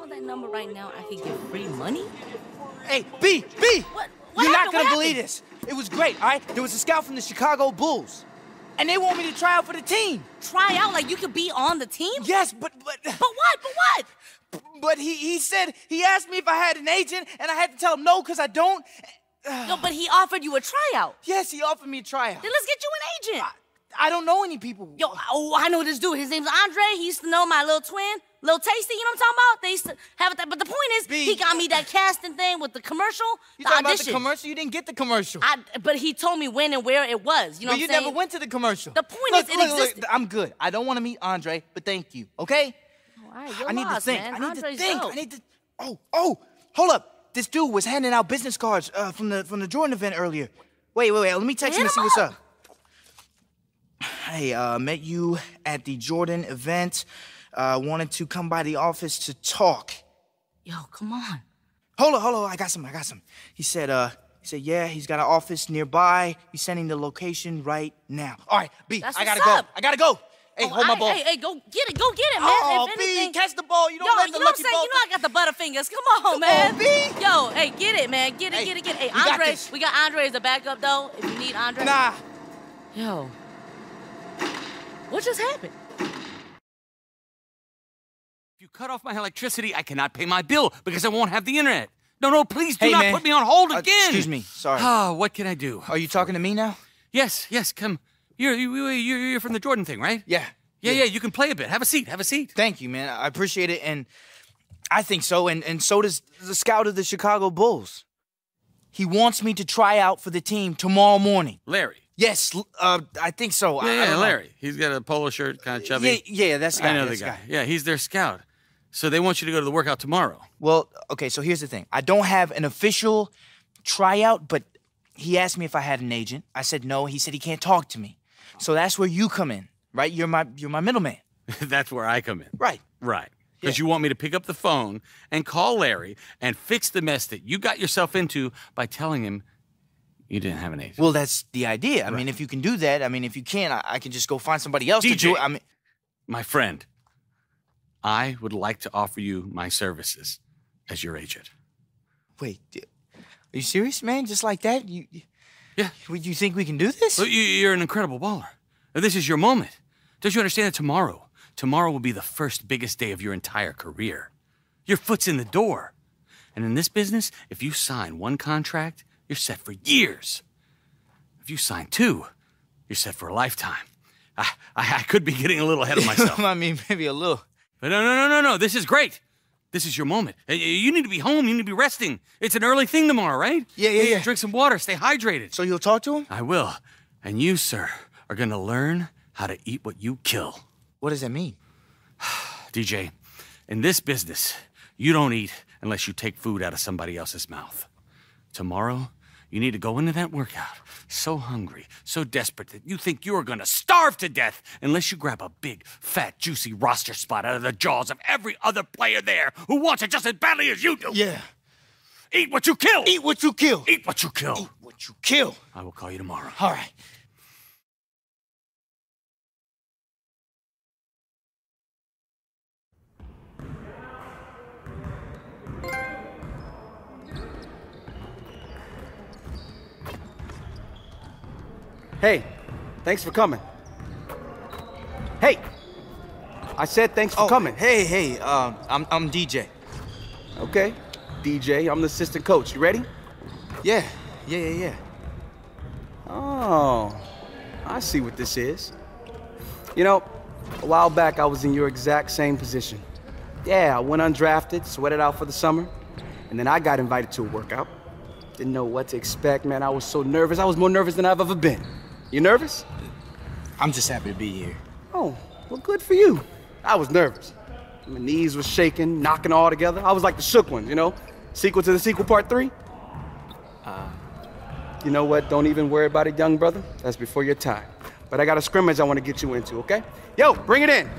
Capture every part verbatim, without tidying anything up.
call that number right now, I could get free money? Hey, B, B! What? What You're happened? not gonna What believe happened? this. It was great, all right? There was a scout from the Chicago Bulls, and they want me to try out for the team. Try out like you could be on the team? Yes, but but But what? But what? but he he said he asked me if I had an agent, and I had to tell him no because I don't. No, but he offered you a tryout. Yes, he offered me a tryout. Then let's get you an agent. I, I don't know any people. Yo, oh, I know this dude. His name's Andre. He used to know my little twin, Lil Tasty. You know what I'm talking about? They used to have it. But the point is, B. he got me that casting thing with the commercial, You the talking audition. about the commercial? You didn't get the commercial. I, but he told me when and where it was. You know but what you I'm saying? never went to the commercial. The point look, is, it look, look, existed. I'm good. I don't want to meet Andre, but thank you. Okay? All right, you're I need lost, to think. man. I need Andre's to think. dope. I need to. Oh, oh, hold up. This dude was handing out business cards uh, from the from the Jordan event earlier. Wait, wait, wait. Let me text Hit him and see him what's up. up. Hey, uh, met you at the Jordan event. Uh, wanted to come by the office to talk. Yo, come on. Hold on, hold on. I got some. I got some. He said, uh, he said, yeah, he's got an office nearby. He's sending the location right now. All right, B, That's I gotta what's go. up. I gotta go. Hey, Oh, hold my I- ball. Hey, hey, go get it. Go get it, man. Oh, if B, anything, catch the ball. You don't Yo, let you the know what I'm lucky saying? ball. You know I got the butterfingers. Come on, man. on, B. Yo, hey, get it, man. Get it, Hey, get it, get it. Hey, we got Andre, this. we got Andre as a backup, though, if you need Andre. Nah. Yo. What just happened? If you cut off my electricity, I cannot pay my bill because I won't have the internet. No, no, please do Hey, not man. put me on hold Uh, again. excuse me. Sorry. Ah, what can I do? Are you talking to me now? Yes, yes, come. You're, you, you're, you're from the Jordan thing, right? Yeah. Yeah, yeah, you can play a bit. Have a seat, have a seat. Thank you, man. I appreciate it, and I think so, and, and so does the scout of the Chicago Bulls. He wants me to try out for the team tomorrow morning. Larry. Yes, l- uh, I think so. I, Yeah, I yeah, don't know. Larry. He's got a polo shirt, kind of chubby. Yeah, yeah, that's the guy. I know the that's guy. Yeah, he's their scout. So they want you to go to the workout tomorrow. Well, okay, so here's the thing. I don't have an official tryout, but he asked me if I had an agent. I said no. He said he can't talk to me. So that's where you come in, right? You're my you're my middleman. That's where I come in. Right. Right. Because Yeah. you want me to pick up the phone and call Larry and fix the mess that you got yourself into by telling him you didn't have an agent. Well, that's the idea. I mean, if you can do that, I mean, if you can't, I, I can just go find somebody else D J. to do it. I mean, My friend, I would like to offer you my services as your agent. wait, d- are you serious, man? Just like that? You, you Yeah. Would you think we can do this? Well, you- You're an incredible baller. This is your moment. Don't you understand that tomorrow, tomorrow will be the first biggest day of your entire career? Your foot's in the door. And in this business, if you sign one contract, you're set for years. If you sign two, you're set for a lifetime. I, I, I could be getting a little ahead of myself. I mean, maybe a little. But no, no, no, no, no. This is great. This is your moment. Uh, You need to be home. You need to be resting. It's an early thing tomorrow, right? Yeah, yeah, Hey, yeah. Drink some water. Stay hydrated. So you'll talk to him? I will. And you, sir, are going to learn how to eat what you kill. What does that mean? D J, in this business, you don't eat unless you take food out of somebody else's mouth. Tomorrow, you need to go into that workout so hungry, so desperate that you think you're going to starve to death unless you grab a big, fat, juicy roster spot out of the jaws of every other player there who wants it just as badly as you do. Yeah. Eat what you kill. Eat what you kill. Eat what you kill. Eat what you kill. I will call you tomorrow. All right. Hey, thanks for coming. Hey, I said thanks for Oh, coming. Hey, hey, um, I'm I'm D J. Okay, D J, I'm the assistant coach. You ready? Yeah, yeah, yeah, yeah. Oh, I see what this is. You know, a while back I was in your exact same position. Yeah, I went undrafted, sweated out for the summer, and then I got invited to a workout. Didn't know what to expect, man. I was so nervous. I was more nervous than I've ever been. You nervous? I'm just happy to be here. Oh, well, good for you. I was nervous. My knees were shaking, knocking all together. I was like the shook ones, you know? Sequel to the sequel, part three. Uh, you know what? Don't even worry about it, young brother. That's before your time. But I got a scrimmage I want to get you into, okay? Yo, bring it in.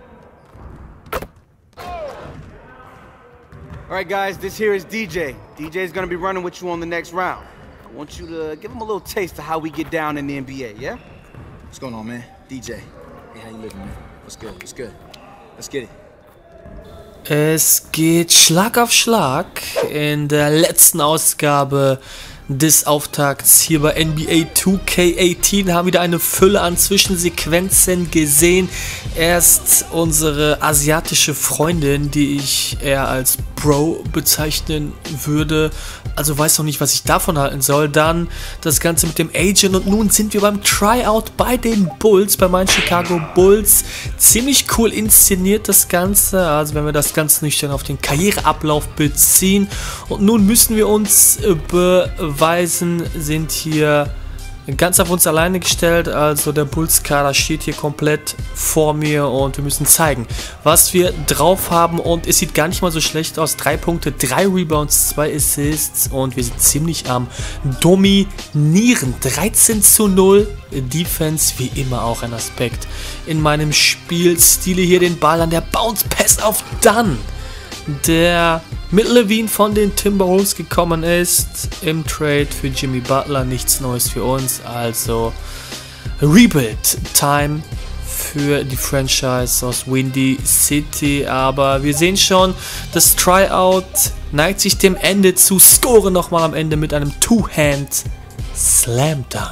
All right, guys, this here is D J. D J's gonna be running with you on the next round. I want you to give him a little taste of how we get down in the N B A, yeah? What's going on, man? D J. Hey, how you living, man? What's good? What's good? Let's get it. Es geht Schlag auf Schlag. In der letzten Ausgabe des Auftakts hier bei N B A zwei K achtzehn haben wir wieder eine Fülle an Zwischensequenzen gesehen. Erst unsere asiatische Freundin, die ich eher als Bro bezeichnen würde, also weiß noch nicht, was ich davon halten soll. Dann das Ganze mit dem Agent und nun sind wir beim Tryout bei den Bulls, bei meinen Chicago Bulls. Ziemlich cool inszeniert das Ganze, also wenn wir das Ganze nüchtern auf den Karriereablauf beziehen. Und nun müssen wir uns beweisen, sind hier ganz auf uns alleine gestellt, also der Bulls-Kader steht hier komplett vor mir und wir müssen zeigen, was wir drauf haben und es sieht gar nicht mal so schlecht aus. Drei Punkte, drei Rebounds, zwei Assists und wir sind ziemlich am Dominieren. dreizehn zu null, Defense wie immer auch ein Aspekt in meinem Spielstil. Hier den Ball an der Bounce Pass auf Dunn, der mit Levine von den Timberwolves gekommen ist, im Trade für Jimmy Butler. Nichts Neues für uns, also Rebuild-Time für die Franchise aus Windy City. Aber wir sehen schon, das Tryout neigt sich dem Ende zu. Score nochmal am Ende mit einem Two-Hand Slam Dunk.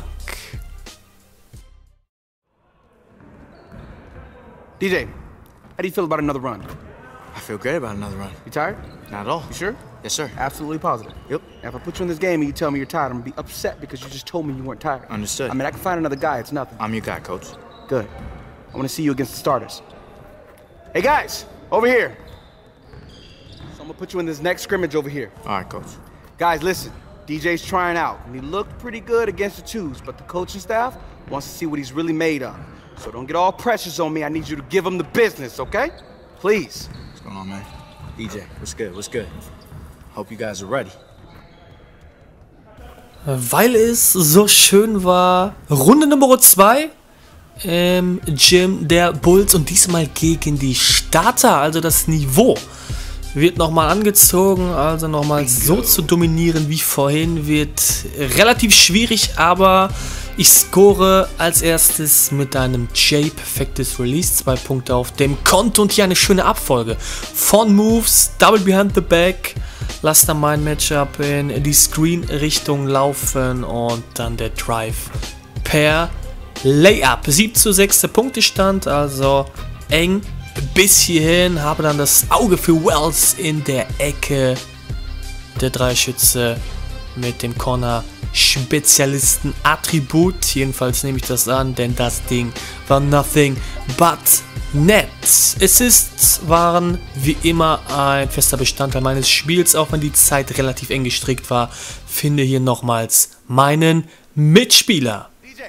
D J, how do you feel about another run? I feel great about another run. You tired? Not at all. You sure? Yes, sir. Absolutely positive. Yep. Now, if I put you in this game and you tell me you're tired, I'm gonna be upset because you just told me you weren't tired. Understood. I mean, I can find another guy. It's nothing. I'm your guy, coach. Good. I want to see you against the starters. Hey, guys, over here. So I'm gonna put you in this next scrimmage over here. All right, coach. Guys, listen. D J's trying out, and he looked pretty good against the twos, but the coaching staff wants to see what he's really made of. So don't get all precious on me. I need you to give him the business, okay? Please. What's going on, man? D J, what's good? What's good? Hope you guys are ready. Weil es so schön war, Runde Nummer zwei im Gym der Bulls und diesmal gegen die Starter, also das Niveau wird nochmal angezogen, also nochmal so zu dominieren wie vorhin wird relativ schwierig, aber ich score als erstes mit einem J-perfektes Release, zwei Punkte auf dem Konto und hier eine schöne Abfolge von Moves, Double Behind the Back, lass dann mein Matchup in die Screen-Richtung laufen und dann der Drive per Layup. sieben zu sechs der Punktestand, also eng bis hierhin, habe dann das Auge für Wells in der Ecke, der Dreischütze mit dem Corner-Spezialisten Attribut. Jedenfalls nehme ich das an, denn das Ding war nothing but net. Assists waren wie immer ein fester Bestandteil meines Spiels, auch wenn die Zeit relativ eng gestrickt war. Finde hier nochmals meinen Mitspieler. D J.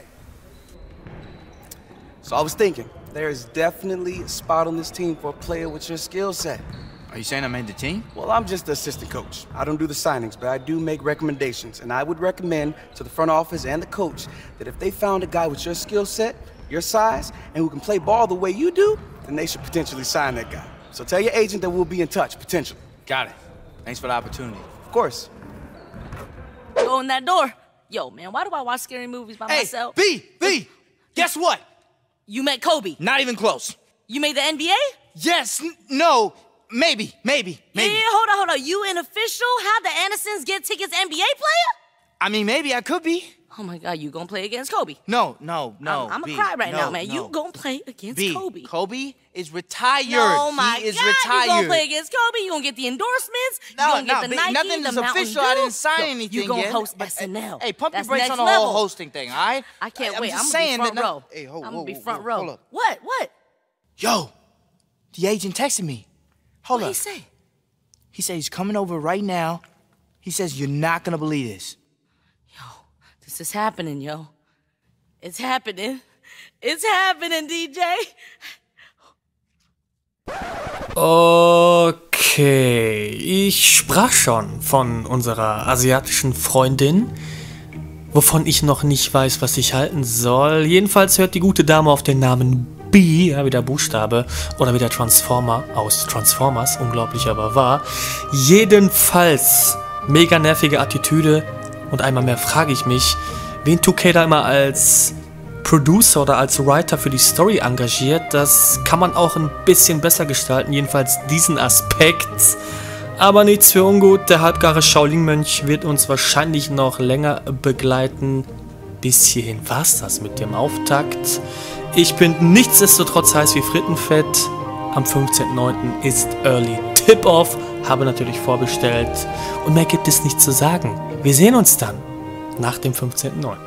So I was thinking, there is definitely a spot on this team for a player with your skill set. Are you saying I made the team? Well, I'm just the assistant coach. I don't do the signings, but I do make recommendations. And I would recommend to the front office and the coach that if they found a guy with your skill set, your size, and who can play ball the way you do, then they should potentially sign that guy. So tell your agent that we'll be in touch, potentially. Got it. Thanks for the opportunity. Of course. Go in that door. Yo, man, why do I watch scary movies by Hey, myself? B, B, guess what? You met Kobe. Not even close. You made the N B A? Yes, n no, maybe, maybe, maybe. Yeah, hold on, hold on. You an official? How'd the Andersons get tickets N B A player? I mean, maybe I could be. Oh my God, you gonna play against Kobe? No, no, no. I'm, I'm B, gonna cry right no, now, man. no. You gonna play against B, Kobe? Kobe is retired. Oh my he is God, retired. you gonna play against Kobe? You gonna get the endorsements? No, you gonna no, get the B, Nike, nothing the is Mountain official. Dew? I didn't sign Yo, anything You gonna yet. host But, S N L? Hey, pump your That's brakes next on the level. whole hosting thing, all right? I can't I'm wait. just I'm saying gonna be that. front row. Hey, hold, I'm whoa, gonna be whoa, front whoa, row. hold up. What? What? Yo, the agent texted me. Hold What up. he say? He said he's coming over right now. He says you're not gonna believe this. Yo, this is happening, yo. It's happening. It's happening, D J. Okay, ich sprach schon von unserer asiatischen Freundin, wovon ich noch nicht weiß, was ich halten soll. Jedenfalls hört die gute Dame auf den Namen B, ja, wie der Buchstabe, oder wie der Transformer aus Transformers, unglaublich aber wahr. Jedenfalls mega nervige Attitüde und einmal mehr frage ich mich, wen zwei K da immer als Producer oder als Writer für die Story engagiert. Das kann man auch ein bisschen besser gestalten, jedenfalls diesen Aspekt. Aber nichts für ungut, der halbgare Shaolin-Mönch wird uns wahrscheinlich noch länger begleiten. Bis hierhin war's das mit dem Auftakt. Ich bin nichtsdestotrotz heiß wie Frittenfett. Am fünfzehnten neunten ist Early Tip-Off, habe natürlich vorbestellt. Und mehr gibt es nicht zu sagen. Wir sehen uns dann nach dem fünfzehnten neunten